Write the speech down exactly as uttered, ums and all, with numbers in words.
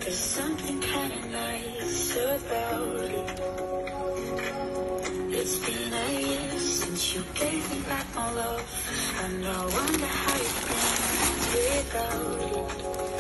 There's something kinda nice about it. It's been a year since you gave me back my love, and I wonder how you've been without it.